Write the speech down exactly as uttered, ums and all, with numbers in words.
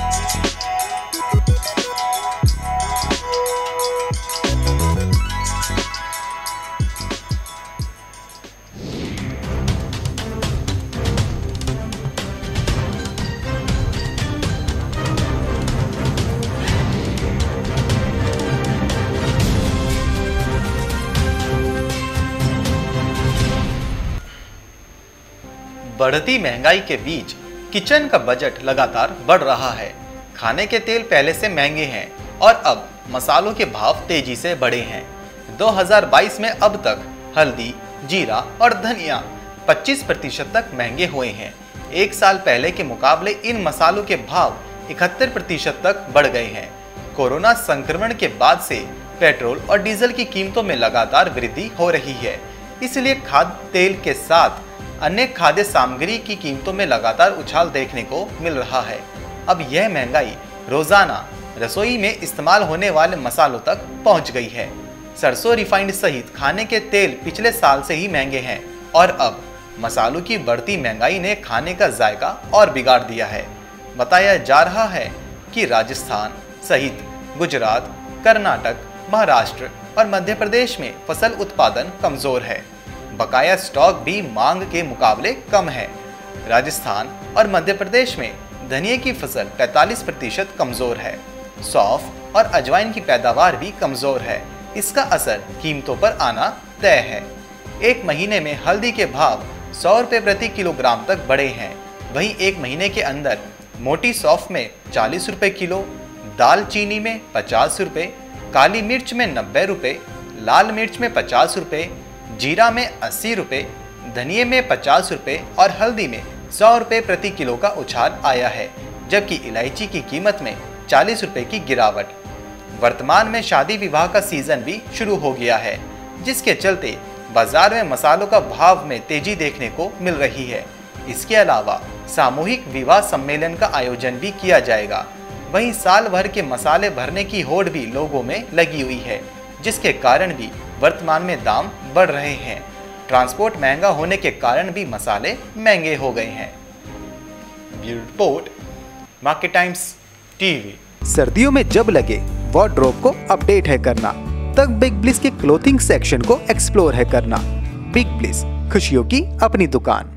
बढ़ती महंगाई के बीच किचन का बजट लगातार बढ़ रहा है। खाने के तेल पहले से महंगे हैं और अब मसालों के भाव तेजी से बढ़े हैं। दो हज़ार बाईस में अब तक हल्दी, जीरा और धनिया पच्चीस प्रतिशत तक महंगे हुए हैं। एक साल पहले के मुकाबले इन मसालों के भाव इकहत्तर प्रतिशत तक बढ़ गए हैं। कोरोना संक्रमण के बाद से पेट्रोल और डीजल की कीमतों में लगातार वृद्धि हो रही है, इसलिए खाद्य तेल के साथ अन्य खाद्य सामग्री की कीमतों में लगातार उछाल देखने को मिल रहा है। अब यह महंगाई रोजाना रसोई में इस्तेमाल होने वाले मसालों तक पहुंच गई है। सरसों रिफाइंड सहित खाने के तेल पिछले साल से ही महंगे हैं और अब मसालों की बढ़ती महंगाई ने खाने का जायका और बिगाड़ दिया है। बताया जा रहा है कि राजस्थान सहित गुजरात, कर्नाटक, महाराष्ट्र और मध्य प्रदेश में फसल उत्पादन कमजोर है। बकाया स्टॉक भी मांग के मुकाबले कम है। राजस्थान और मध्य प्रदेश में धनिये की फसल पैंतालीस प्रतिशत कमजोर है। सौंफ और अजवाइन की पैदावार भी कमजोर है। इसका असर कीमतों पर आना तय है। एक महीने में हल्दी के भाव सौ रुपये प्रति किलोग्राम तक बढ़े हैं। वहीं एक महीने के अंदर मोटी सौंफ में चालीस रुपये किलो, दालचीनी में पचास रुपये, काली मिर्च में नब्बे रुपये, लाल मिर्च में पचास रुपये, जीरा में अस्सी रुपये, धनिये में पचास रुपये और हल्दी में सौ रुपये प्रति किलो का उछाल आया है, जबकि इलायची की कीमत में चालीस रुपये की गिरावट। वर्तमान में शादी विवाह का सीजन भी शुरू हो गया है, जिसके चलते बाजार में मसालों का भाव में तेजी देखने को मिल रही है। इसके अलावा सामूहिक विवाह सम्मेलन का आयोजन भी किया जाएगा। वहीं साल भर के मसाले भरने की होड़ भी लोगों में लगी हुई है, जिसके कारण भी वर्तमान में दाम बढ़ रहे हैं। ट्रांसपोर्ट महंगा होने के कारण भी मसाले महंगे हो गए हैं। Bureau report, Market Times TV. सर्दियों में जब लगे वार्डरोब को अपडेट है करना, तब बिग ब्लिस के क्लोथिंग सेक्शन को एक्सप्लोर है करना। बिग ब्लिस, खुशियों की अपनी दुकान।